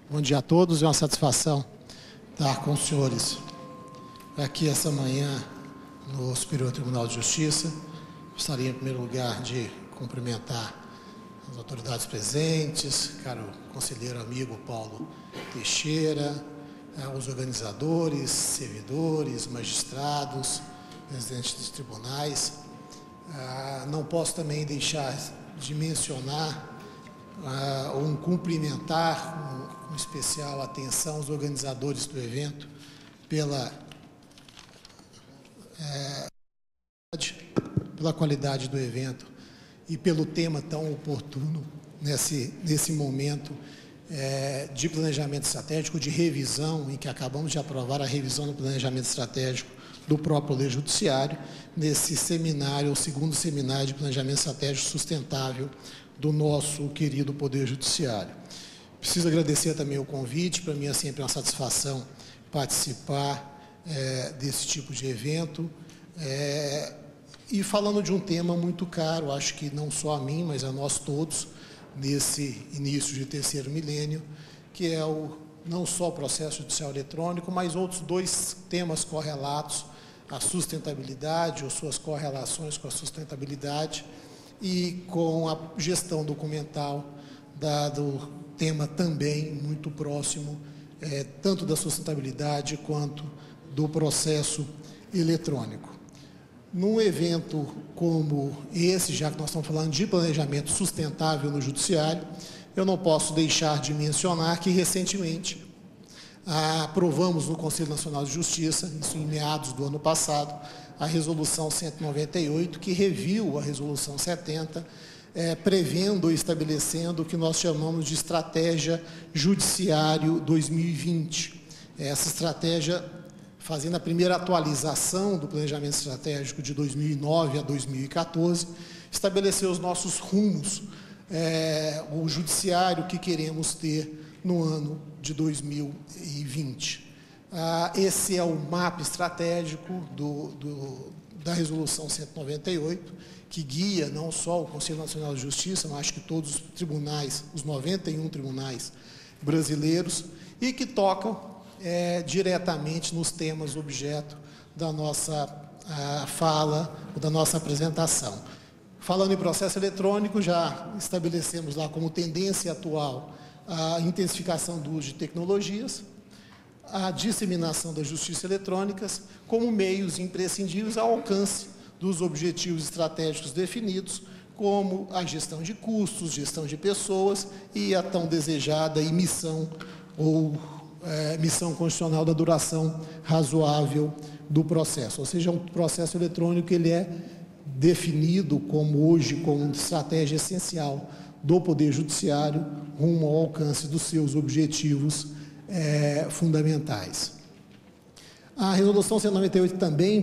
Bom dia a todos, é uma satisfação estar com os senhores aqui essa manhã no Superior Tribunal de Justiça. Gostaria, em primeiro lugar, de cumprimentar as autoridades presentes, caro conselheiro amigo Paulo Teixeira, os organizadores, servidores, magistrados, presidentes dos tribunais. Não posso também deixar de mencionar ou cumprimentar com especial atenção os organizadores do evento pela qualidade do evento e pelo tema tão oportuno nesse momento de planejamento estratégico, de revisão, em que acabamos de aprovar a revisão do planejamento estratégico do próprio Poder Judiciário, nesse seminário, o segundo seminário de planejamento estratégico sustentável do nosso querido Poder Judiciário. Preciso agradecer também o convite, para mim é sempre uma satisfação participar desse tipo de evento, e falando de um tema muito caro, acho que não só a mim, mas a nós todos, nesse início de terceiro milênio, que é não só o processo judicial eletrônico, mas outros dois temas correlatos, a sustentabilidade ou suas correlações com a sustentabilidade e com a gestão documental, dado tema também muito próximo, tanto da sustentabilidade quanto do processo eletrônico. Num evento como esse, já que nós estamos falando de planejamento sustentável no Judiciário, eu não posso deixar de mencionar que, recentemente, aprovamos no Conselho Nacional de Justiça, isso em meados do ano passado, a Resolução 198, que reviu a Resolução 70, prevendo e estabelecendo o que nós chamamos de Estratégia Judiciário 2020. Essa estratégia, fazendo a primeira atualização do planejamento estratégico de 2009 a 2014, estabeleceu os nossos rumos, o judiciário que queremos ter no ano de 2020. Esse é o mapa estratégico da Resolução 198, que guia não só o Conselho Nacional de Justiça, mas acho que todos os tribunais, os 91 tribunais brasileiros, e que toca diretamente nos temas objeto da nossa fala, da nossa apresentação. Falando em processo eletrônico, já estabelecemos lá como tendência atual a intensificação do uso de tecnologias, a disseminação da justiça eletrônica como meios imprescindíveis ao alcance dos objetivos estratégicos definidos, como a gestão de custos, gestão de pessoas e a tão desejada missão constitucional da duração razoável do processo. Ou seja, um processo eletrônico ele é definido hoje como estratégia essencial do Poder Judiciário rumo ao alcance dos seus objetivos fundamentais. A Resolução 198 também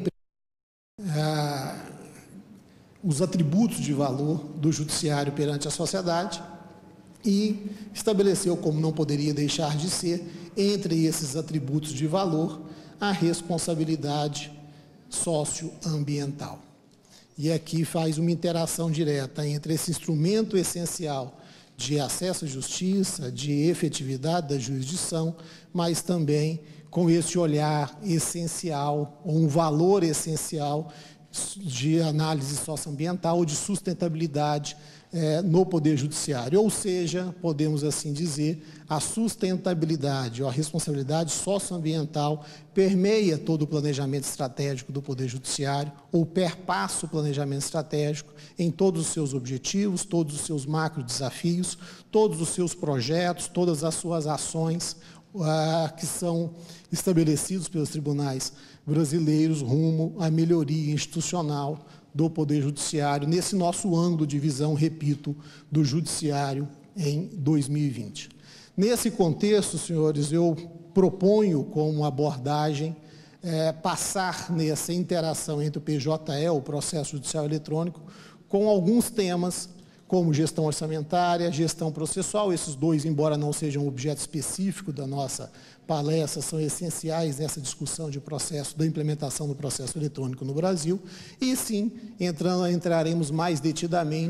os atributos de valor do Judiciário perante a sociedade e estabeleceu, como não poderia deixar de ser, entre esses atributos de valor, a responsabilidade socioambiental. E aqui faz uma interação direta entre esse instrumento essencial de acesso à justiça, de efetividade da jurisdição, mas também com esse olhar essencial, ou um valor essencial de análise socioambiental ou de sustentabilidade no Poder Judiciário. Ou seja, podemos assim dizer, a sustentabilidade ou a responsabilidade socioambiental permeia todo o planejamento estratégico do Poder Judiciário ou perpassa o planejamento estratégico em todos os seus objetivos, todos os seus macro desafios, todos os seus projetos, todas as suas ações que são estabelecidos pelos tribunais brasileiros rumo à melhoria institucional do Poder Judiciário, nesse nosso ângulo de visão, repito, do Judiciário em 2020. Nesse contexto, senhores, eu proponho como abordagem passar nessa interação entre o PJE, o processo judicial eletrônico, com alguns temas como gestão orçamentária, gestão processual. Esses dois, embora não sejam objeto específico da nossa palestra, são essenciais nessa discussão de processo, da implementação do processo eletrônico no Brasil. E sim, entraremos mais detidamente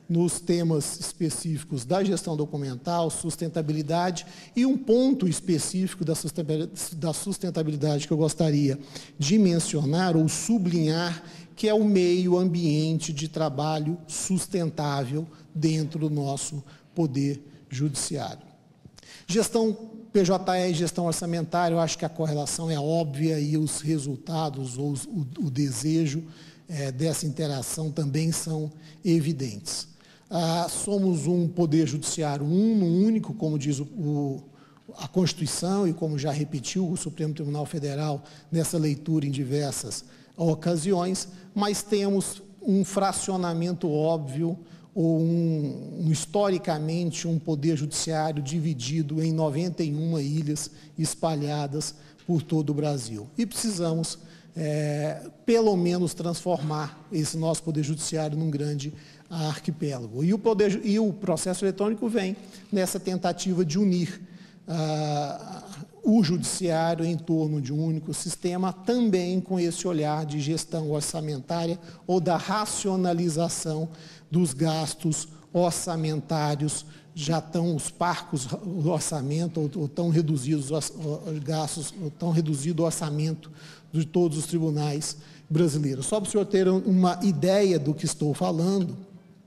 nos temas específicos da gestão documental, sustentabilidade, e um ponto específico da sustentabilidade que eu gostaria de mencionar ou sublinhar, que é o meio ambiente de trabalho sustentável dentro do nosso Poder Judiciário. Gestão PJE e gestão orçamentária, eu acho que a correlação é óbvia e os resultados ou o desejo dessa interação também são evidentes. Somos um Poder Judiciário único, como diz a Constituição e como já repetiu o Supremo Tribunal Federal nessa leitura em diversas ocasiões, mas temos um fracionamento óbvio ou historicamente um Poder Judiciário dividido em 91 ilhas espalhadas por todo o Brasil. E precisamos, pelo menos, transformar esse nosso Poder Judiciário num grande arquipélago. E o processo eletrônico vem nessa tentativa de unir o judiciário em torno de um único sistema, também com esse olhar de gestão orçamentária ou da racionalização dos gastos orçamentários. Já estão os parcos do orçamento ou tão reduzidos os gastos, ou tão reduzido o orçamento de todos os tribunais brasileiros. Só para o senhor ter uma ideia do que estou falando,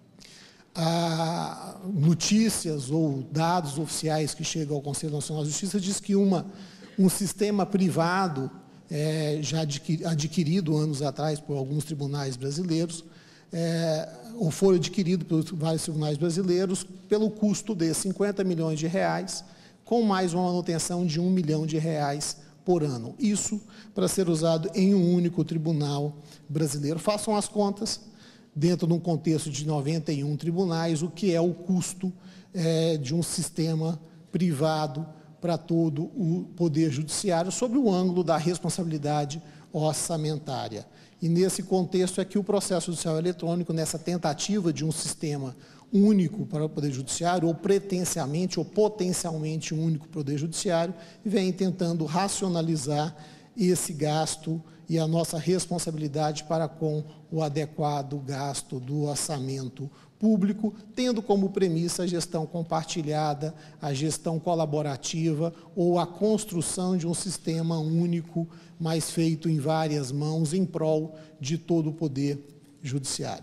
notícias ou dados oficiais que chegam ao Conselho Nacional de Justiça diz que um sistema privado, já adquirido anos atrás por alguns tribunais brasileiros, ou foi adquirido por vários tribunais brasileiros, pelo custo de R$50 milhões, com mais uma manutenção de R$1 milhão por ano. Isso para ser usado em um único tribunal brasileiro. Façam as contas, dentro de um contexto de 91 tribunais, o que é o custo de um sistema privado para todo o Poder Judiciário, sob o ângulo da responsabilidade orçamentária. E nesse contexto é que o processo judicial eletrônico, nessa tentativa de um sistema único para o Poder Judiciário, ou pretensiamente ou potencialmente único Poder Judiciário, vem tentando racionalizar esse gasto e a nossa responsabilidade para com o adequado gasto do orçamento público, tendo como premissa a gestão compartilhada, a gestão colaborativa ou a construção de um sistema único, mas feito em várias mãos, em prol de todo o Poder Judiciário.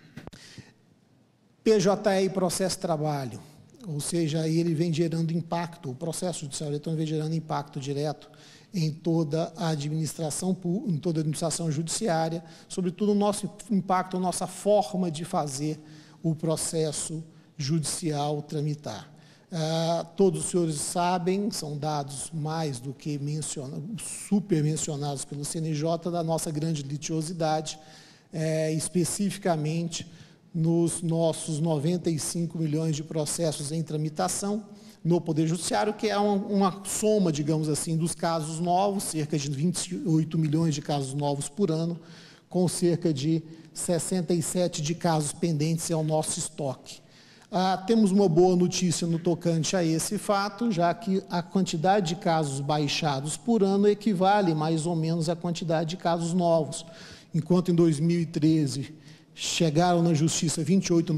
PJE e processo de trabalho, ou seja, ele vem gerando impacto, o processo judicial eletrônico vem gerando impacto direto em toda a administração judiciária, sobretudo o nosso impacto, a nossa forma de fazer o processo judicial tramitar. Todos os senhores sabem, são dados mais do que super mencionados pelo CNJ, da nossa grande litigiosidade, especificamente nos nossos 95 milhões de processos em tramitação no Poder Judiciário, que é uma soma, digamos assim, dos casos novos, cerca de 28 milhões de casos novos por ano, com cerca de 67 de casos pendentes ao nosso estoque. Temos uma boa notícia no tocante a esse fato, já que a quantidade de casos baixados por ano equivale mais ou menos à quantidade de casos novos. Enquanto em 2013 chegaram na Justiça 28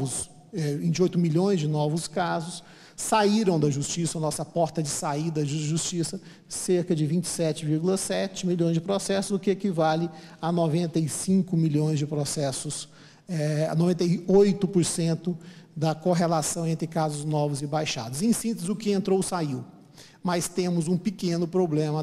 milhões de novos casos, saíram da Justiça, a nossa porta de saída da Justiça, cerca de 27,7 milhões de processos, o que equivale a 95 milhões de processos, a 98% da correlação entre casos novos e baixados. Em síntese, o que entrou saiu. Mas temos um pequeno problema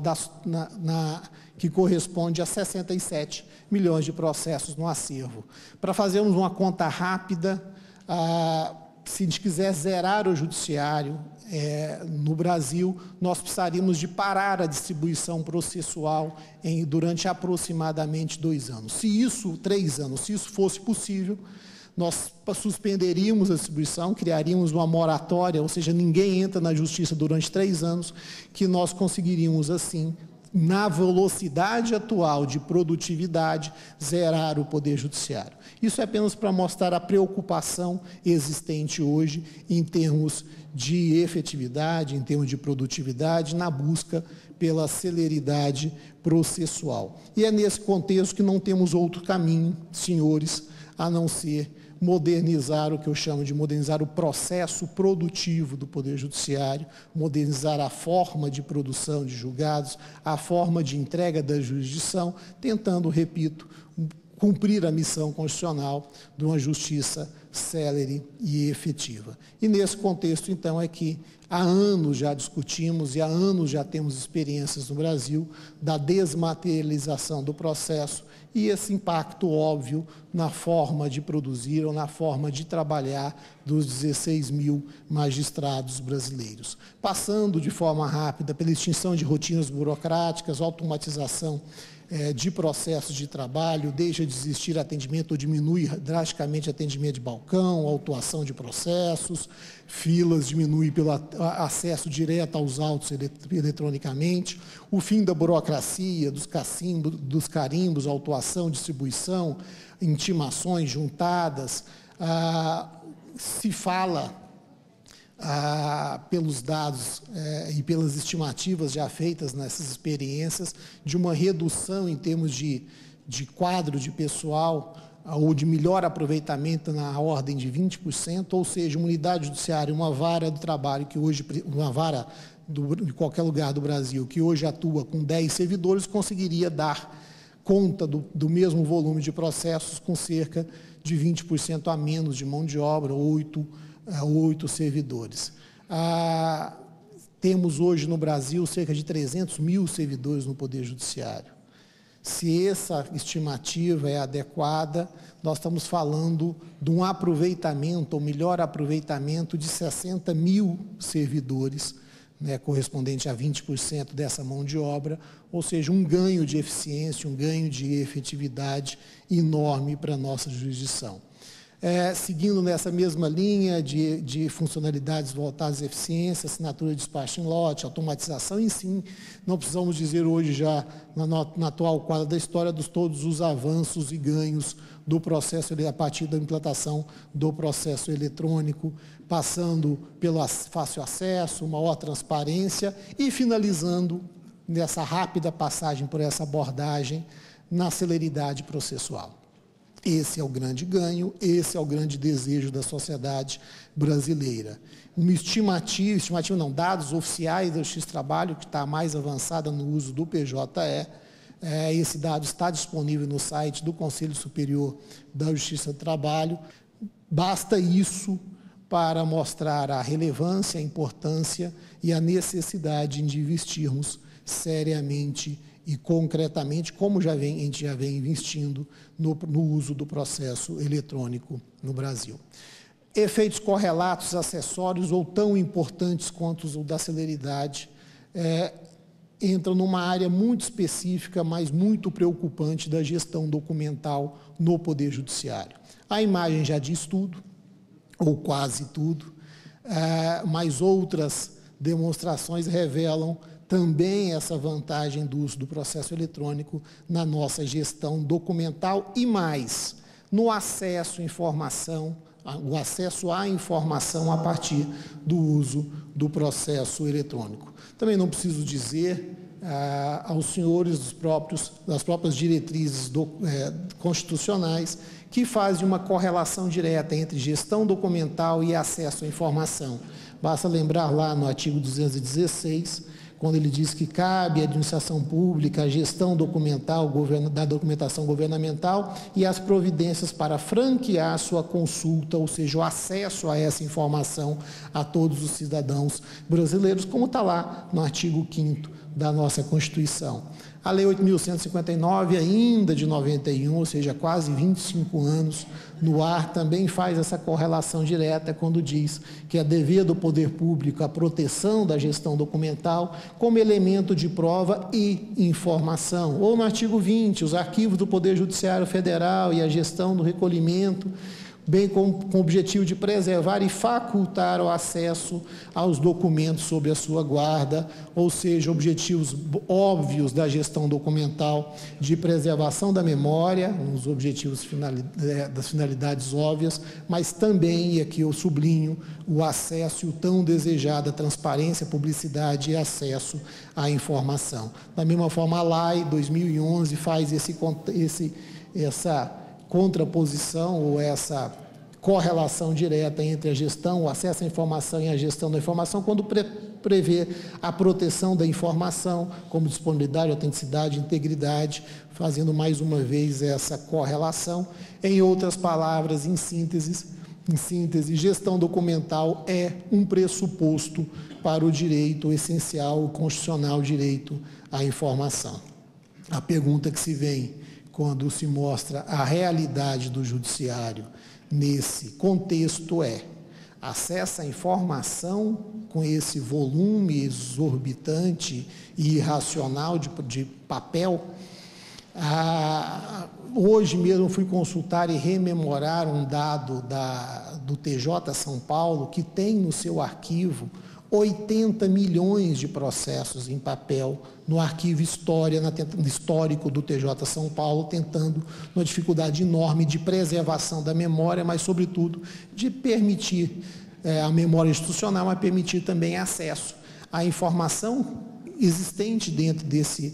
que corresponde a 67 milhões de processos no acervo. Para fazermos uma conta rápida, se a gente quiser zerar o judiciário no Brasil, nós precisaríamos de parar a distribuição processual durante aproximadamente 2 anos. 3 anos, se isso fosse possível, nós suspenderíamos a distribuição, criaríamos uma moratória, ou seja, ninguém entra na justiça durante 3 anos, que nós conseguiríamos, assim, na velocidade atual de produtividade, zerar o Poder Judiciário. Isso é apenas para mostrar a preocupação existente hoje em termos de efetividade, em termos de produtividade, na busca pela celeridade processual. E é nesse contexto que não temos outro caminho, senhores, a não ser modernizar o que eu chamo de modernizar o processo produtivo do Poder Judiciário, modernizar a forma de produção de julgados, a forma de entrega da jurisdição, tentando, repito, cumprir a missão constitucional de uma justiça célere e efetiva. E nesse contexto, então, é que há anos já discutimos e há anos já temos experiências no Brasil da desmaterialização do processo e esse impacto óbvio na forma de produzir ou na forma de trabalhar dos 16 mil magistrados brasileiros. Passando de forma rápida pela extinção de rotinas burocráticas, automatização de processos de trabalho, deixa de existir atendimento ou diminui drasticamente atendimento de balcão, autuação de processos, filas diminui pelo acesso direto aos autos eletronicamente, o fim da burocracia, dos carimbos, autuação, distribuição, intimações juntadas, se fala pelos dados e pelas estimativas já feitas nessas experiências, de uma redução em termos de quadro de pessoal ou de melhor aproveitamento na ordem de 20%, ou seja, uma unidade judiciária, uma vara do trabalho, que hoje, uma vara de qualquer lugar do Brasil, que hoje atua com 10 servidores, conseguiria dar conta do mesmo volume de processos com cerca de 20% a menos de mão de obra, 8 servidores. Temos hoje no Brasil cerca de 300 mil servidores no Poder Judiciário. Se essa estimativa é adequada, nós estamos falando de um aproveitamento, ou melhor aproveitamento, de 60 mil servidores, correspondente a 20% dessa mão de obra, ou seja, um ganho de eficiência, um ganho de efetividade enorme para a nossa jurisdição. Seguindo nessa mesma linha de funcionalidades voltadas à eficiência, assinatura de despacho em lote, automatização, e sim, não precisamos dizer hoje já, na atual quadra da história, de todos os avanços e ganhos do processo, a partir da implantação do processo eletrônico, passando pelo fácil acesso, maior transparência e finalizando nessa rápida passagem por essa abordagem na celeridade processual. Esse é o grande ganho, esse é o grande desejo da sociedade brasileira. Uma estimativa não, dados oficiais da Justiça do Trabalho, que está mais avançada no uso do PJE, esse dado está disponível no site do Conselho Superior da Justiça do Trabalho. Basta isso para mostrar a relevância, a importância e a necessidade de investirmos seriamente e concretamente, como a gente já vem investindo no uso do processo eletrônico no Brasil. Efeitos correlatos, acessórios ou tão importantes quanto os da celeridade entram numa área muito específica, mas muito preocupante da gestão documental no Poder Judiciário. A imagem já diz tudo, ou quase tudo, mas outras demonstrações revelam também essa vantagem do uso do processo eletrônico na nossa gestão documental e mais, no acesso à informação, o acesso à informação a partir do uso do processo eletrônico. Também não preciso dizer aos senhores das próprias diretrizes constitucionais que fazem uma correlação direta entre gestão documental e acesso à informação. Basta lembrar lá no artigo 216, quando ele diz que cabe à administração pública a gestão documental da documentação governamental e as providências para franquear sua consulta, ou seja, o acesso a essa informação a todos os cidadãos brasileiros, como está lá no artigo 5º da nossa Constituição. A Lei 8.159, ainda de 91, ou seja, quase 25 anos no ar, também faz essa correlação direta quando diz que é dever do poder público a proteção da gestão documental como elemento de prova e informação. Ou no artigo 20, os arquivos do Poder Judiciário Federal e a gestão do recolhimento, bem com o objetivo de preservar e facultar o acesso aos documentos sob a sua guarda, ou seja, objetivos óbvios da gestão documental de preservação da memória, os objetivos das finalidades óbvias, mas também, e aqui eu sublinho, o acesso e o tão desejado transparência, publicidade e acesso à informação. Da mesma forma, a LAI 2011 faz essa contraposição ou essa correlação direta entre a gestão, o acesso à informação e a gestão da informação, quando prevê a proteção da informação, como disponibilidade, autenticidade, integridade, fazendo mais uma vez essa correlação. Em outras palavras, em síntese, gestão documental é um pressuposto para o direito essencial, o constitucional direito à informação. A pergunta que se vem quando se mostra a realidade do judiciário nesse contexto é: acessa a informação com esse volume exorbitante e irracional de papel? Hoje mesmo fui consultar e rememorar um dado do TJ São Paulo, que tem no seu arquivo 80 milhões de processos em papel no arquivo histórico do TJ São Paulo, tentando uma dificuldade enorme de preservação da memória, mas, sobretudo, de permitir a memória institucional, mas permitir também acesso à informação existente dentro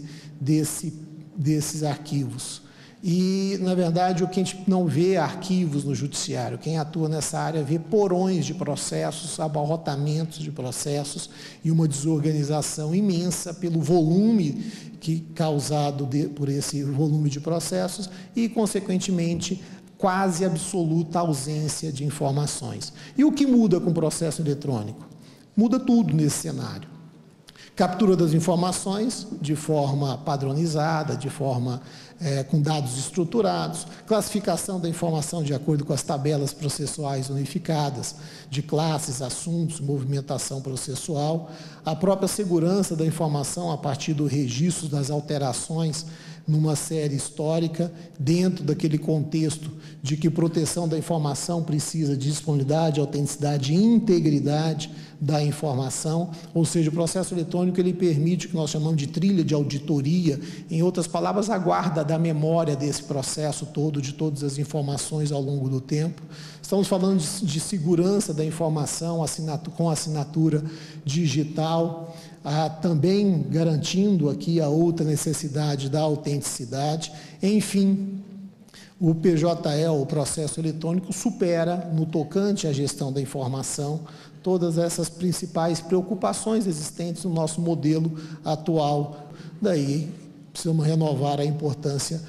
desses arquivos. E, na verdade, o que a gente não vê arquivos no judiciário, quem atua nessa área vê porões de processos, abarrotamentos de processos e uma desorganização imensa pelo volume causado por esse volume de processos e, consequentemente, quase absoluta ausência de informações. E o que muda com o processo eletrônico? Muda tudo nesse cenário. Captura das informações de forma padronizada, de forma com dados estruturados, classificação da informação de acordo com as tabelas processuais unificadas, de classes, assuntos, movimentação processual, a própria segurança da informação a partir do registro das alterações numa série histórica, dentro daquele contexto de que proteção da informação precisa de disponibilidade, autenticidade e integridade da informação, ou seja, o processo eletrônico ele permite o que nós chamamos de trilha de auditoria, em outras palavras, a guarda da memória desse processo todo, de todas as informações ao longo do tempo. Estamos falando de segurança da informação com assinatura digital, também garantindo aqui a outra necessidade da autenticidade. Enfim, o PJE, o processo eletrônico, supera, no tocante à gestão da informação, todas essas principais preocupações existentes no nosso modelo atual. Daí, precisamos renovar a importância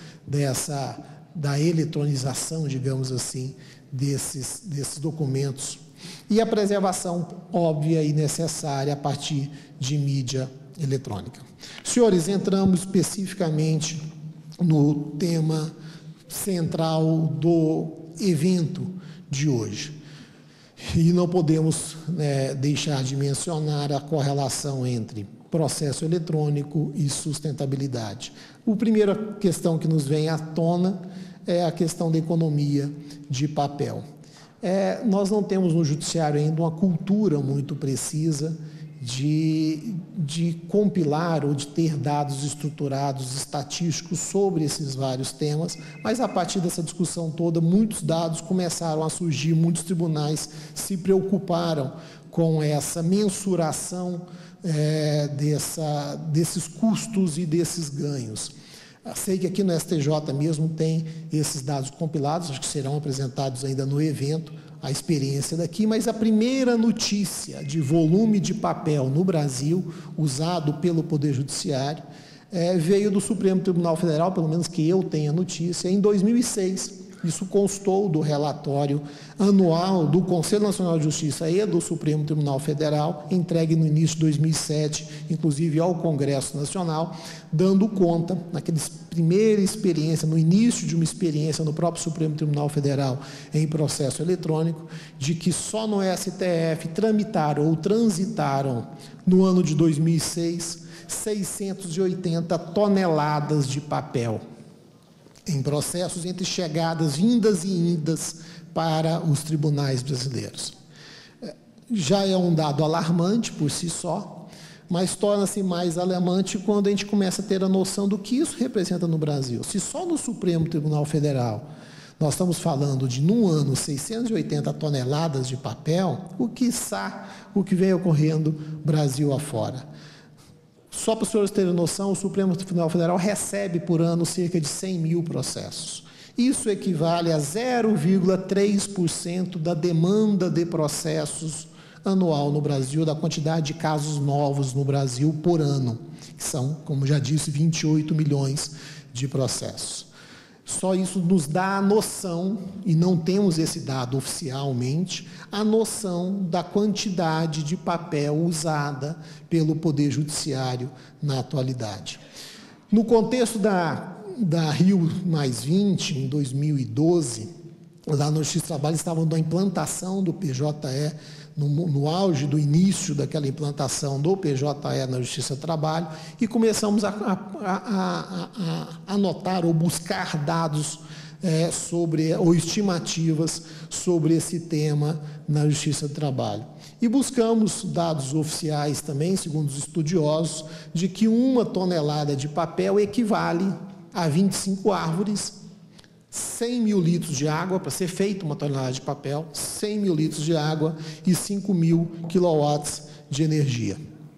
da eletronização, digamos assim, desses documentos. E a preservação óbvia e necessária a partir de mídia eletrônica. Senhores, entramos especificamente no tema central do evento de hoje. E não podemos deixar de mencionar a correlação entre processo eletrônico e sustentabilidade. A primeira questão que nos vem à tona é a questão da economia de papel. Nós não temos no judiciário ainda uma cultura muito precisa de compilar ou de ter dados estruturados, estatísticos sobre esses vários temas, mas a partir dessa discussão toda, muitos dados começaram a surgir, muitos tribunais se preocuparam com essa mensuração desses custos e desses ganhos. Sei que aqui no STJ mesmo tem esses dados compilados, acho que serão apresentados ainda no evento, a experiência daqui, mas a primeira notícia de volume de papel no Brasil, usado pelo Poder Judiciário, veio do Supremo Tribunal Federal, pelo menos que eu tenha notícia, em 2006. Isso constou do relatório anual do Conselho Nacional de Justiça e do Supremo Tribunal Federal, entregue no início de 2007, inclusive ao Congresso Nacional, dando conta, naquela primeira experiência, no início de uma experiência no próprio Supremo Tribunal Federal em processo eletrônico, de que só no STF tramitaram ou transitaram, no ano de 2006, 680 toneladas de papel, em processos entre chegadas, vindas e indas para os tribunais brasileiros. Já é um dado alarmante por si só, mas torna-se mais alarmante quando a gente começa a ter a noção do que isso representa no Brasil. Se só no Supremo Tribunal Federal nós estamos falando de, num ano, 680 toneladas de papel, o que vem ocorrendo Brasil afora. Só para os senhores terem noção, o Supremo Tribunal Federal recebe por ano cerca de 100 mil processos. Isso equivale a 0,3% da demanda de processos anual no Brasil, da quantidade de casos novos no Brasil por ano, que são, como já disse, 28 milhões de processos. Só isso nos dá a noção, e não temos esse dado oficialmente, a noção da quantidade de papel usada pelo Poder Judiciário na atualidade. No contexto da Rio+20, em 2012, lá no Justiça do Trabalho estavam na implantação do PJE, no auge do início daquela implantação do PJE na Justiça do Trabalho, e começamos a anotar ou buscar dados ou estimativas sobre esse tema na Justiça do Trabalho. E buscamos dados oficiais também, segundo os estudiosos, de que 1 tonelada de papel equivale a 25 árvores, 100 mil litros de água, para ser feita 1 tonelada de papel, 100 mil litros de água e 5 mil quilowatts de energia.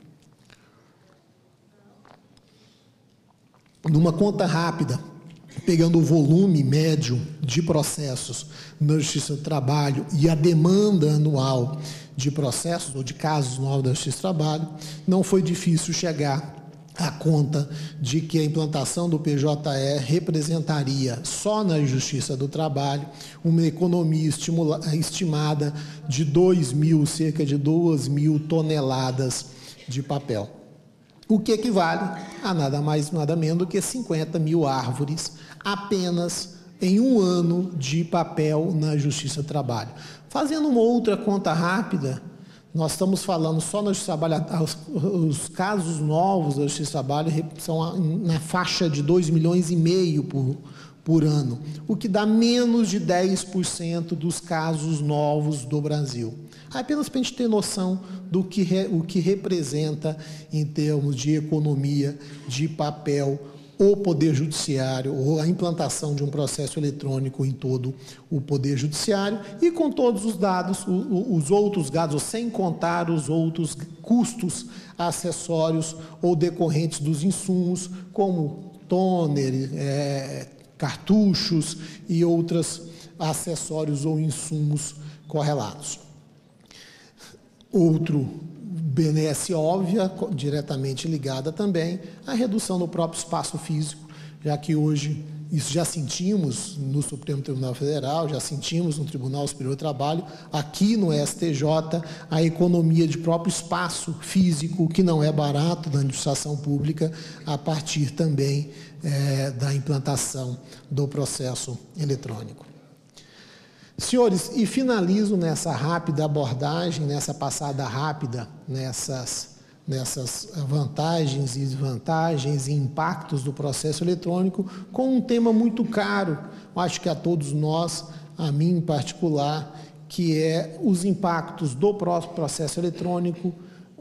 Numa conta rápida, pegando o volume médio de processos na Justiça do Trabalho e a demanda anual de processos ou de casos novos da Justiça do Trabalho, não foi difícil chegar à conta de que a implantação do PJE representaria, só na Justiça do Trabalho, uma economia estimada de cerca de 2.000 toneladas de papel. O que equivale a nada mais, nada menos do que 50 mil árvores apenas em um ano de papel na Justiça do Trabalho. Fazendo uma outra conta rápida, nós estamos falando só na Justiça do Trabalho, os casos novos da Justiça do Trabalho são na faixa de 2,5 milhões por ano, o que dá menos de 10% dos casos novos do Brasil. Apenas para a gente ter noção do que representa em termos de economia de papel o Poder Judiciário, ou a implantação de um processo eletrônico em todo o Poder Judiciário, e com todos os dados, os outros dados, sem contar os outros custos acessórios ou decorrentes dos insumos, como toner, cartuchos e outros acessórios ou insumos correlatos. Outro benesse óbvia, diretamente ligada também, à redução do próprio espaço físico, já que hoje isso já sentimos no Supremo Tribunal Federal, já sentimos no Tribunal Superior do Trabalho, aqui no STJ, a economia de próprio espaço físico, que não é barato na administração pública, a partir também da implantação do processo eletrônico. Senhores, e finalizo nessa rápida abordagem, nessa passada rápida, nessas vantagens e desvantagens e impactos do processo eletrônico, com um tema muito caro, acho que a todos nós, a mim em particular, que é os impactos do próprio processo eletrônico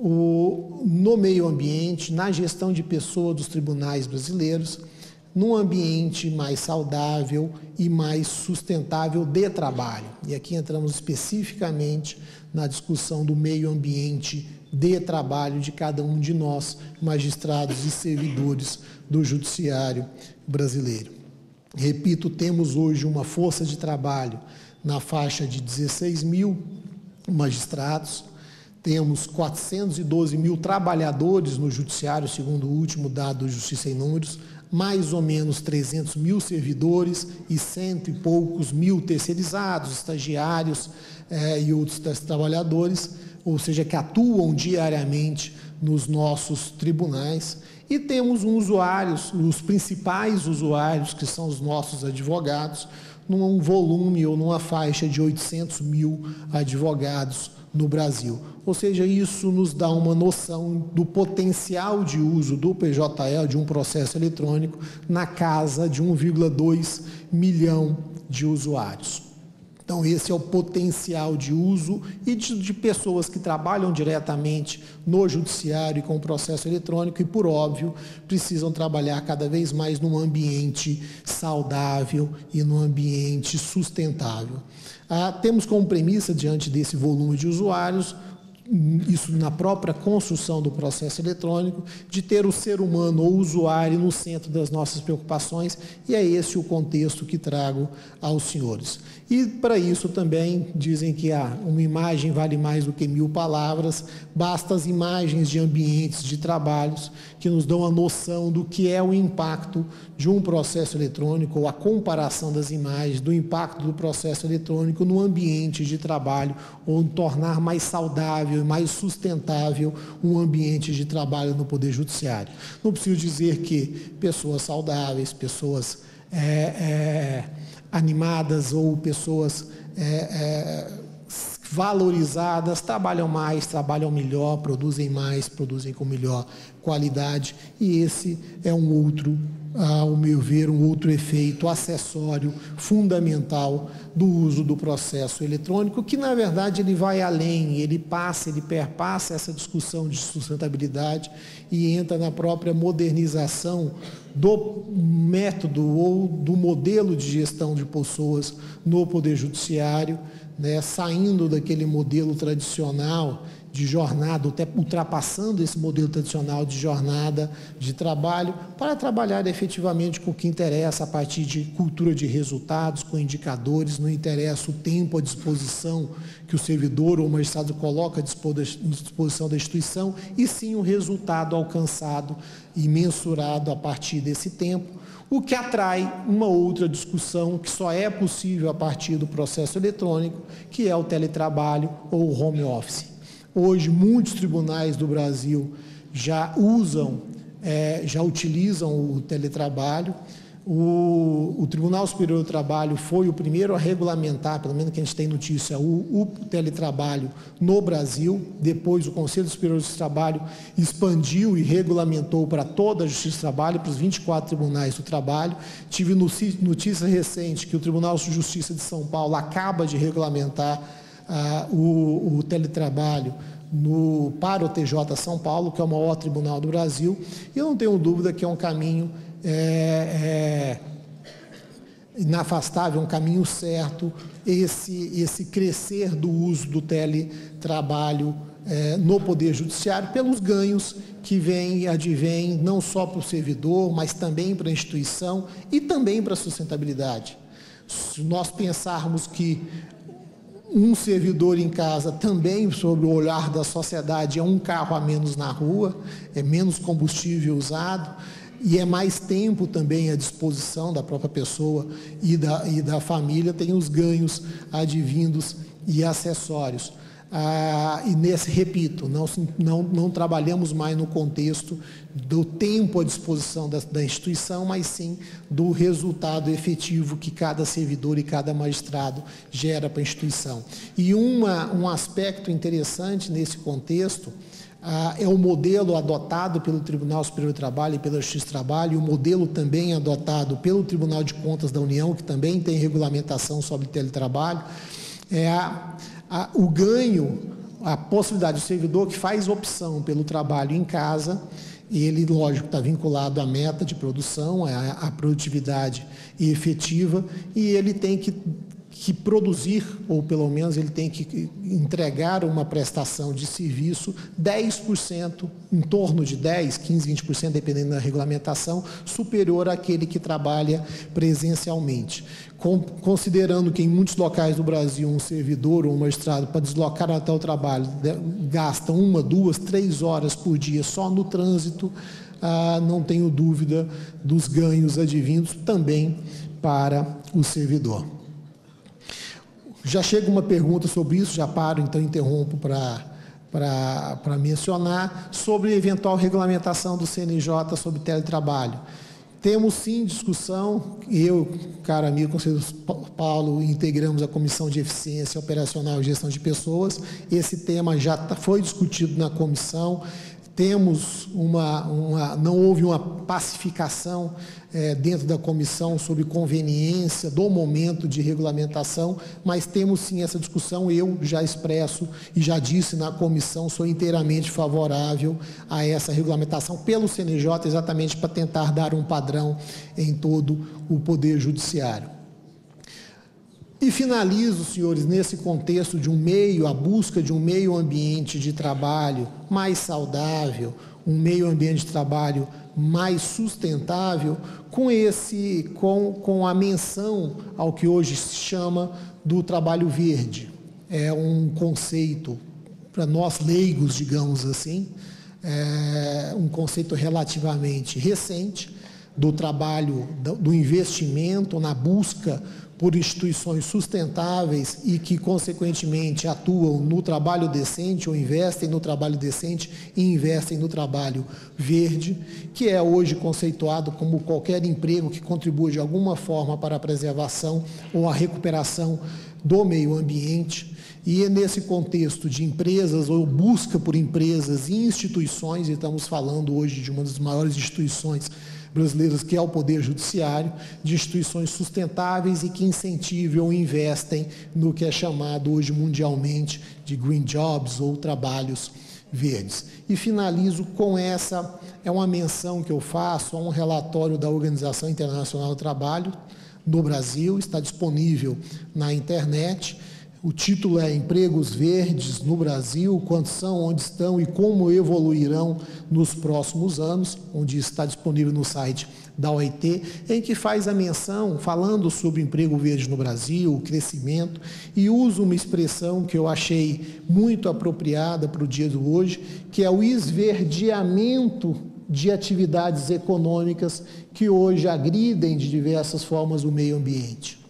no meio ambiente, na gestão de pessoas dos tribunais brasileiros, num ambiente mais saudável e mais sustentável de trabalho. E aqui entramos especificamente na discussão do meio ambiente de trabalho de cada um de nós, magistrados e servidores do Judiciário brasileiro. Repito, temos hoje uma força de trabalho na faixa de 16 mil magistrados, temos 412 mil trabalhadores no Judiciário, segundo o último dado do Justiça em Números, mais ou menos 300 mil servidores e 100 e poucos mil terceirizados, estagiários e outros trabalhadores, ou seja, que atuam diariamente nos nossos tribunais. E temos os principais usuários, que são os nossos advogados, num volume ou numa faixa de 800 mil advogados no Brasil. Ou seja, isso nos dá uma noção do potencial de uso do PJE, de um processo eletrônico, na casa de 1,2 milhão de usuários. Então, esse é o potencial de uso e de pessoas que trabalham diretamente no judiciário e com o processo eletrônico e, por óbvio, precisam trabalhar cada vez mais num ambiente saudável e num ambiente sustentável. Temos como premissa, diante desse volume de usuários, isso na própria construção do processo eletrônico, de ter o ser humano ou o usuário no centro das nossas preocupações, e é esse o contexto que trago aos senhores. E para isso também dizem que uma imagem vale mais do que 1000 palavras, basta as imagens de ambientes de trabalhos que nos dão a noção do que é o impacto de um processo eletrônico, ou a comparação das imagens do impacto do processo eletrônico no ambiente de trabalho, ou tornar mais saudável e mais sustentável um ambiente de trabalho no Poder Judiciário. Não preciso dizer que pessoas saudáveis, pessoas animadas ou pessoas valorizadas trabalham mais, trabalham melhor, produzem mais, produzem com melhor qualidade, e esse é um outro, ao meu ver, um outro efeito acessório fundamental do uso do processo eletrônico, que na verdade ele vai além, ele perpassa essa discussão de sustentabilidade e entra na própria modernização do método ou do modelo de gestão de pessoas no Poder Judiciário, saindo daquele modelo tradicional de jornada, até ultrapassando esse modelo tradicional de jornada de trabalho, para trabalhar efetivamente com o que interessa a partir de cultura de resultados, com indicadores. Não interessa o tempo à disposição que o servidor ou o magistrado coloca à disposição da instituição, e sim o resultado alcançado e mensurado a partir desse tempo, o que atrai uma outra discussão que só é possível a partir do processo eletrônico, que é o teletrabalho ou o home office. Hoje, muitos tribunais do Brasil já utilizam o teletrabalho. O Tribunal Superior do Trabalho foi o primeiro a regulamentar, pelo menos que a gente tem notícia, o teletrabalho no Brasil. Depois, o Conselho Superior do Trabalho expandiu e regulamentou para toda a Justiça do Trabalho, para os 24 tribunais do trabalho. Tive notícia recente que o Tribunal de Justiça de São Paulo acaba de regulamentar o teletrabalho para o TJ São Paulo, que é o maior tribunal do Brasil, e eu não tenho dúvida que é um caminho inafastável, um caminho certo, esse crescer do uso do teletrabalho no Poder Judiciário, pelos ganhos que advêm não só para o servidor, mas também para a instituição e também para a sustentabilidade. Se nós pensarmos que um servidor em casa também, sob o olhar da sociedade, é um carro a menos na rua, é menos combustível usado, e é mais tempo também à disposição da própria pessoa e da família, tem os ganhos advindos e acessórios. E repito, não trabalhamos mais no contexto do tempo à disposição da instituição, mas sim do resultado efetivo que cada servidor e cada magistrado gera para a instituição. E um aspecto interessante nesse contexto é o modelo adotado pelo Tribunal Superior do Trabalho e pela Justiça do Trabalho, e o modelo também adotado pelo Tribunal de Contas da União, que também tem regulamentação sobre teletrabalho, o ganho, a possibilidade do servidor que faz opção pelo trabalho em casa, e ele, lógico, está vinculado à meta de produção, à produtividade efetiva, e ele tem que produzir, ou pelo menos ele tem que entregar uma prestação de serviço 10%, em torno de 10%, 15%, 20%, dependendo da regulamentação, superior àquele que trabalha presencialmente. Considerando que em muitos locais do Brasil um servidor ou um magistrado, para deslocar até o trabalho, gasta 1, 2, 3 horas por dia só no trânsito, não tenho dúvida dos ganhos advindos também para o servidor. Já chega uma pergunta sobre isso, já paro, então interrompo para mencionar, sobre a eventual regulamentação do CNJ sobre teletrabalho. Temos sim discussão, eu, caro amigo conselheiro Paulo, integramos a Comissão de Eficiência Operacional e Gestão de Pessoas. Esse tema já foi discutido na comissão. Temos não houve uma pacificação dentro da comissão sobre conveniência do momento de regulamentação, mas temos sim essa discussão. Eu já expresso e já disse na comissão, sou inteiramente favorável a essa regulamentação pelo CNJ, exatamente para tentar dar um padrão em todo o Poder Judiciário. E finalizo, senhores, nesse contexto de a busca de um meio ambiente de trabalho mais saudável, um meio ambiente de trabalho mais sustentável, com a menção ao que hoje se chama do trabalho verde. É um conceito, para nós leigos, digamos assim, um conceito relativamente recente do trabalho, do investimento na busca por instituições sustentáveis e que, consequentemente, atuam no trabalho decente ou investem no trabalho decente e investem no trabalho verde, que é hoje conceituado como qualquer emprego que contribua de alguma forma para a preservação ou a recuperação do meio ambiente. E é nesse contexto de empresas ou busca por empresas e instituições, e estamos falando hoje de uma das maiores instituições brasileiras, que é o Poder Judiciário, de instituições sustentáveis e que incentivam ou investem no que é chamado hoje mundialmente de green jobs ou trabalhos verdes. E finalizo com essa, é uma menção que eu faço a um relatório da Organização Internacional do Trabalho no Brasil, está disponível na internet. O título é Empregos Verdes no Brasil, quantos são, onde estão e como evoluirão nos próximos anos, onde está disponível no site da OIT, em que faz a menção, falando sobre emprego verde no Brasil, o crescimento, e usa uma expressão que eu achei muito apropriada para o dia de hoje, que é o esverdeamento de atividades econômicas que hoje agridem de diversas formas o meio ambiente.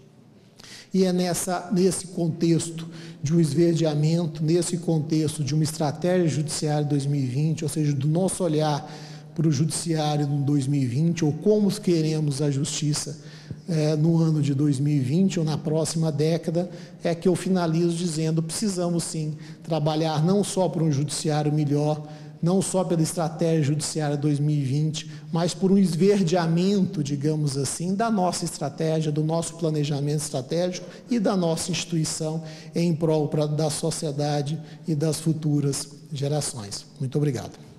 E é nesse contexto de um esverdeamento, nesse contexto de uma estratégia judiciária 2020, ou seja, do nosso olhar para o judiciário no 2020, ou como queremos a justiça no ano de 2020 ou na próxima década, é que eu finalizo dizendo: precisamos sim trabalhar não só por um judiciário melhor, não só pela estratégia judiciária 2020, mas por um esverdeamento, digamos assim, da nossa estratégia, do nosso planejamento estratégico e da nossa instituição em prol da sociedade e das futuras gerações. Muito obrigado.